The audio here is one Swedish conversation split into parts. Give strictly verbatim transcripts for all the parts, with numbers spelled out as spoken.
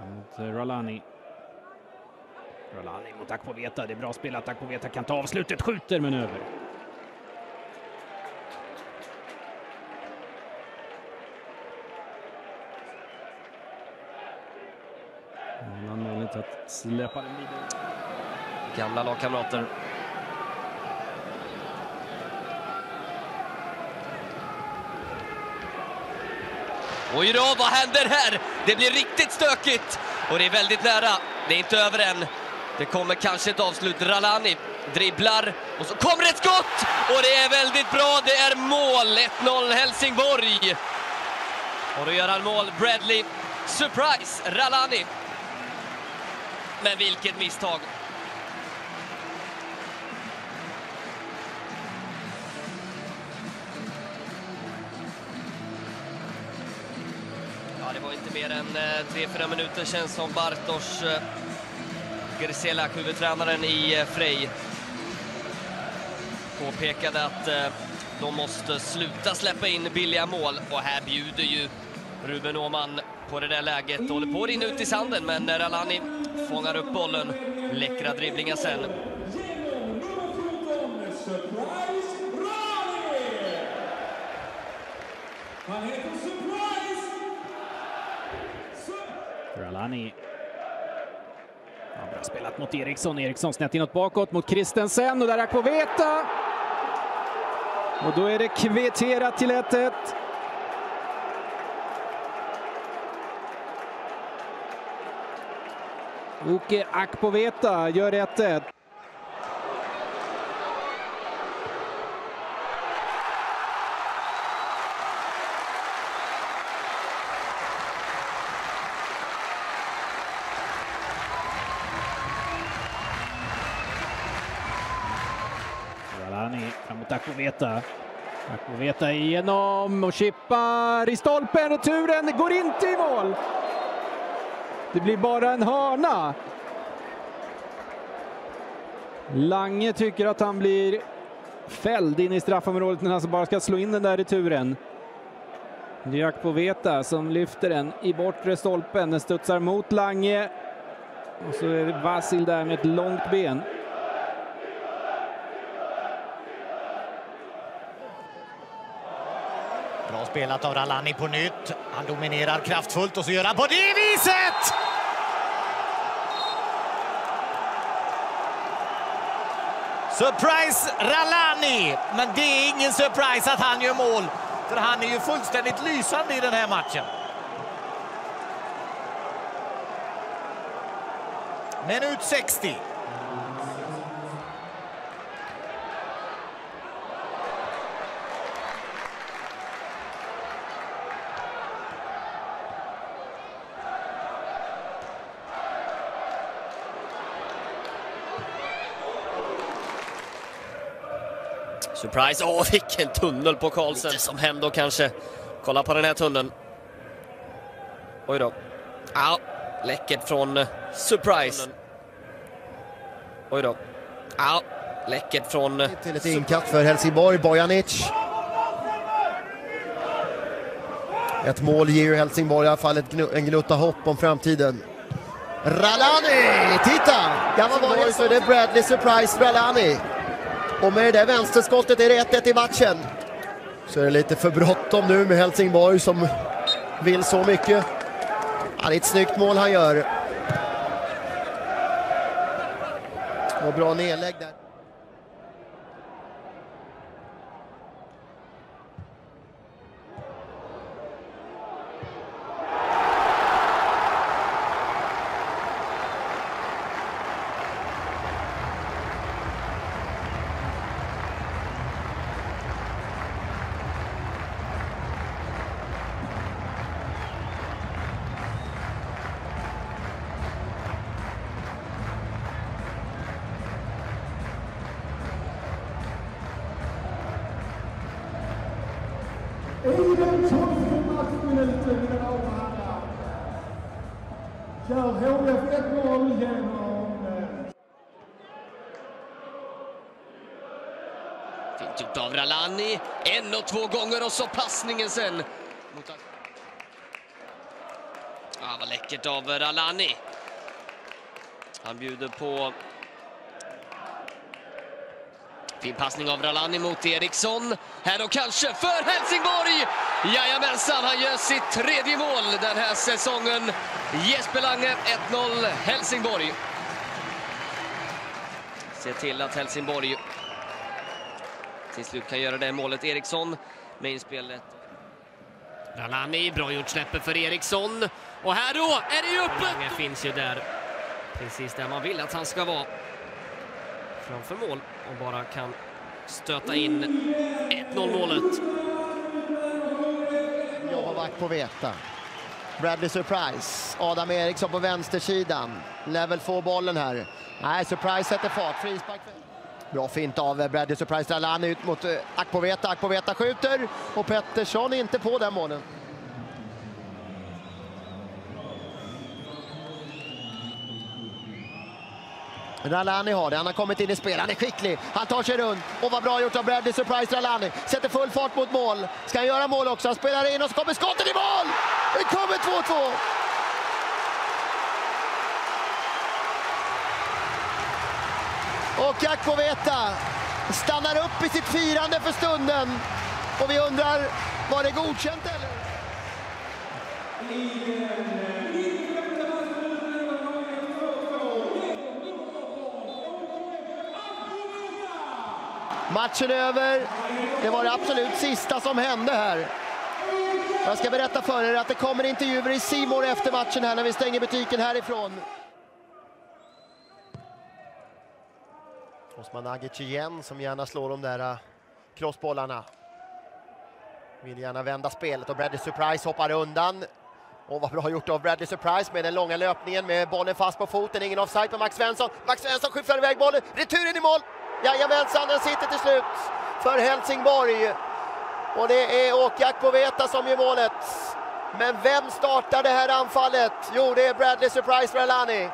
Mot Ralani. Ralani mot Akpoveta. Det är bra spelat. Akpoveta kan ta avslutet. Skjuter men över. Han har möjlighet att släppa den vidare. Gamla lagkamrater. Oj då, vad händer här? Det blir riktigt stökigt. Och det är väldigt nära. Det är inte över än. Det kommer kanske ett avslut. Ralani dribblar. Och så kommer ett skott! Och det är väldigt bra. Det är mål. ett noll Helsingborg. Och då gör han mål. Bradley. Surprise. Ralani. Men vilket misstag. Ja, det var inte mer än tre fyra minuter sedan som Bartosz eh, Grzelak, huvudtränaren i eh, Frej, påpekade att eh, de måste sluta släppa in billiga mål. Och här bjuder ju Ruben Åhman på det där läget. Håller på att rinna ut i sanden, men Ralani fångar upp bollen. Läckra dribblingar sen. Ralani. Ja, bra spelat mot Eriksson. Eriksson snett inåt bakåt mot Christensen. Och där är Akpoveta. Och då är det kvitterat till ett ett. Uke Akpoveta gör ett ett. Ralani framåt Akpoveta. Akpoveta igenom och chippar i stolpen. Returen går inte i mål. Det blir bara en hörna. Lange tycker att han blir fälld in i straffområdet när han bara ska slå in den där returen. Det är Akpoveta som lyfter den i bortre stolpen. Den studsar mot Lange. Och så är det Vasil där med ett långt ben. Bra spelat av Ralani på nytt. Han dominerar kraftfullt och så gör han på det viset! Surprise Ralani! Men det är ingen surprise att han gör mål. För han är ju fullständigt lysande i den här matchen. Minut sextio. Surprise. Åh, vilken tunnel på Karlsen. Lite som händer kanske. Kolla på den här tunneln. Oj då. Ja, läckert från uh, Surprise. Oj då. Ja, läckert från... Uh, till ett inkast för Helsingborg. Bojanic. Ett mål ger ju Helsingborg i alla fall ett gnu en gnutta hopp om framtiden. Ralani! Titta! Gammal Borg, så är det Bradley Surprise Ralani. Och med det där vänsterskottet är det ett ett i matchen. Så är det lite för bråttom nu med Helsingborg som vill så mycket. Ja, det är ett snyggt mål han gör. Och bra nedlägg där. I den tolfte matchminuten i den avhandla kör H F ett noll genom... Fint gjort av Ralani. En och två gånger och så passningen sen. Ja, vad läckert av Ralani. Han bjuder på fin passning av Ralani mot Eriksson. Här då kanske för Helsingborg. Jajamensan, han gör sitt tredje mål den här säsongen. Jesper Lange, ett noll Helsingborg. Se till att Helsingborg till slut kan göra det målet. Eriksson med inspelet. Ralani, bra gjort, släpper för Eriksson. Och här då är det ju uppe. Lange finns ju där. Precis där man vill att han ska vara. Framför mål och bara kan stöta in ett noll målet. Jobbar back på Veta. Bradley Surprise. Adam Eriksson på vänstersidan. Level få bollen här. Nej, Surprise sätter fart. Frispark. Bra fint av Bradley Surprise. Ralani ut mot Akpoveta. Akpoveta skjuter. Och Pettersson inte på den målen. Ralani har det, han har kommit in i spel, han är skicklig, han tar sig runt och vad bra gjort av Bradley Surprise. Ralani sätter full fart mot mål, ska han göra mål också, han spelar in och så kommer skottet i mål! Det kommer två två! Och Akpoveta stannar upp i sitt firande för stunden och vi undrar, var det godkänt eller? Matchen över. Det var det absolut sista som hände här. Jag ska berätta för er att det kommer intervjuer i C More efter matchen här när vi stänger butiken härifrån. Osman Agic igen som gärna slår de där crossbollarna. Vill gärna vända spelet och Bradley Surprise hoppar undan. Och vad bra gjort av Bradley Surprise med den långa löpningen med bollen fast på foten. Ingen offside på Max Svensson. Max Svensson skyfflar iväg bollen. Returen i mål. Jajamensan, den sitter till slut för Helsingborg. Och det är Åke Akpoveta som gör målet. Men vem startar det här anfallet? Jo, det är Bradley Surprise Ralani.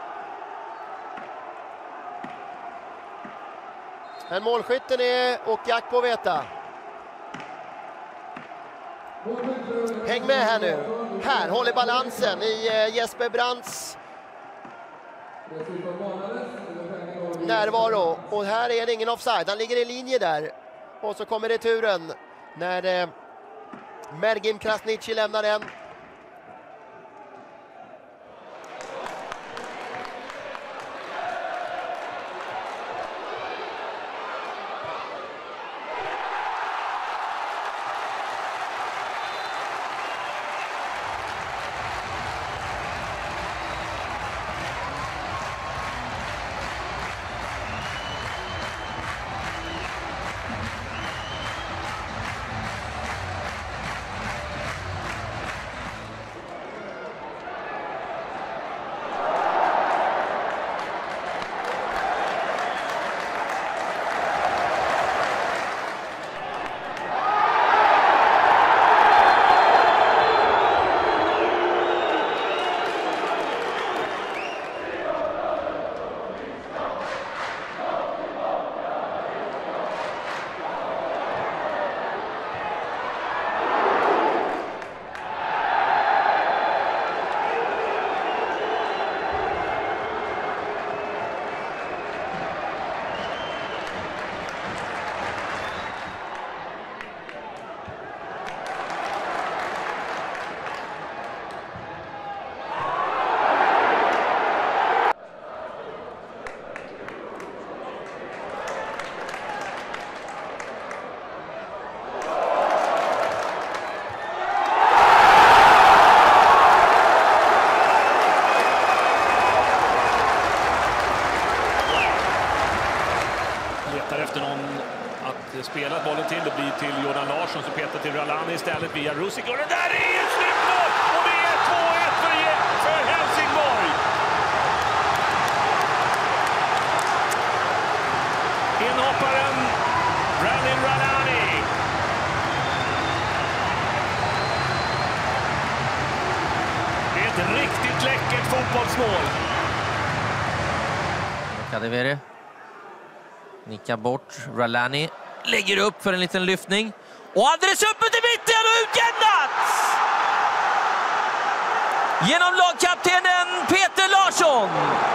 Men målskytten är Åke Akpoveta. Häng med här nu. Här håller balansen i Jesper Brandts närvaro. Och här är det ingen offside. Han ligger i linje där. Och så kommer returen när eh, Mergim Krasniqi lämnar den. Spelat bollen till, det blir till Jordan Larsson som petar till Ralani istället via Rusic. Och det där är ett slutmål! Och det är två ett för, för Helsingborg! Inhopparen Brandon Ralani. Det är ett riktigt läckert fotbollsmål. Kadewere nickar bort. Ralani lägger upp för en liten lyftning. Och alldeles uppe till mitten och utjämnat! genom lagkaptenen Peter Larsson.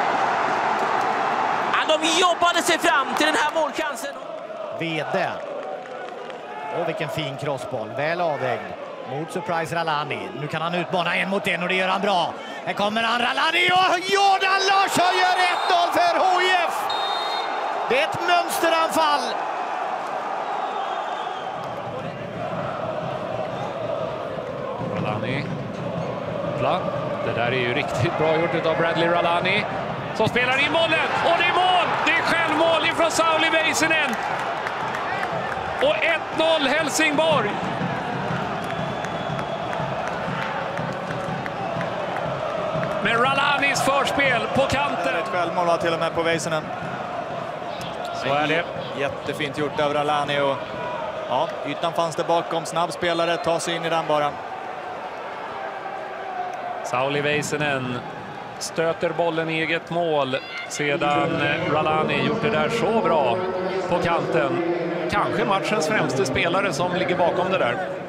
Ja, de jobbade sig fram till den här målchansen. Vede. Och vilken fin crossboll. Väl avvägd mot Surprise Ralani. Nu kan han utmana en mot en och det gör han bra. Här kommer han, Ralani, och Jordan Larsson gör ett noll för H I F. Det är ett mönsteranfall. Ralani. Det där är ju riktigt bra gjort av Bradley Ralani som spelar in bollen. Och det är mål! Det är självmål ifrån Sauli Väisänen. Och ett noll Helsingborg. Med Ralanis förspel på kanten. Ett självmål var till och med på Väisänen. Så är det. Jättefint gjort av Ralani. Och ja, ytan fanns det bakom. Snabbspelare, ta sig in i den bara. Sauli Väisänen stöter bollen i eget mål sedan Ralani gjort det där så bra på kanten. Kanske matchens främste spelare som ligger bakom det där.